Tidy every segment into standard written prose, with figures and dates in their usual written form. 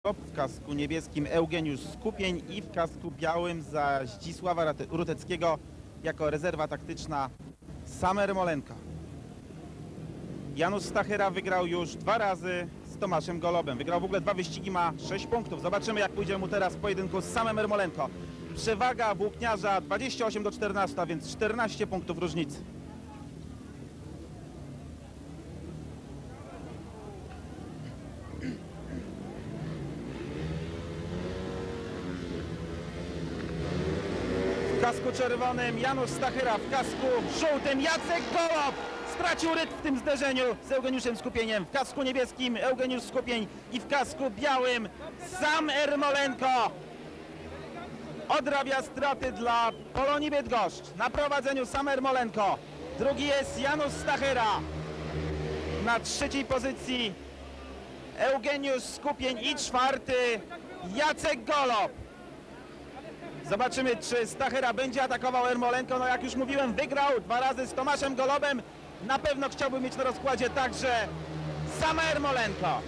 W kasku niebieskim Eugeniusz Skupień i w kasku białym za Zdzisława Ruteckiego jako rezerwa taktyczna Sam Ermolenko. Janusz Stachyra wygrał już 2 razy z Tomaszem Golobem. Wygrał w ogóle 2 wyścigi, ma 6 punktów. Zobaczymy, jak pójdzie mu teraz w pojedynku z Samem Ermolenko. Przewaga włókniarza 28-14, a więc 14 punktów różnicy. W kasku czerwonym Janusz Stachyra, w kasku żółtym Jacek Golob. Stracił rytm w tym zderzeniu z Eugeniuszem Skupieniem. W kasku niebieskim Eugeniusz Skupień i w kasku białym Sam Ermolenko odrabia straty dla Polonii Bydgoszcz. Na prowadzeniu Sam Ermolenko. Drugi jest Janusz Stachyra. Na trzeciej pozycji Eugeniusz Skupień i czwarty Jacek Golob. Zobaczymy, czy Stachyra będzie atakował Ermolenko. No jak już mówiłem, wygrał 2 razy z Tomaszem Golobem. Na pewno chciałby mieć na rozkładzie także Sama Ermolenko.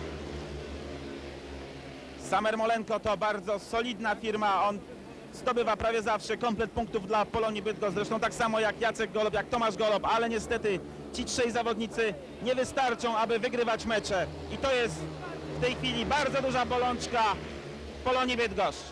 Sam Ermolenko to bardzo solidna firma. On zdobywa prawie zawsze komplet punktów dla Polonii Bydgoszcz. Zresztą tak samo jak Jacek Golob, jak Tomasz Golob. Ale niestety ci 3 zawodnicy nie wystarczą, aby wygrywać mecze. I to jest w tej chwili bardzo duża bolączka Polonii Bydgoszcz.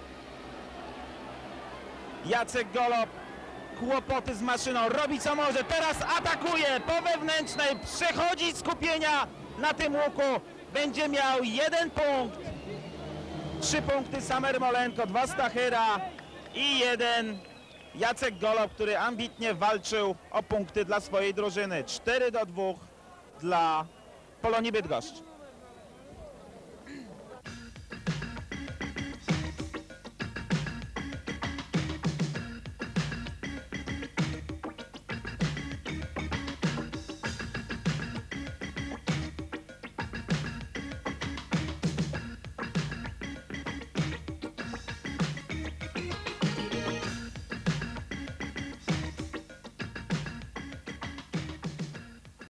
Jacek Golob, kłopoty z maszyną, robi co może, teraz atakuje po wewnętrznej, przechodzi Skupienia na tym łuku, będzie miał 1 punkt, 3 punkty Sam Ermolenko, 2 Stachyra i 1 Jacek Golob, który ambitnie walczył o punkty dla swojej drużyny. 4-2 dla Polonii Bydgoszcz.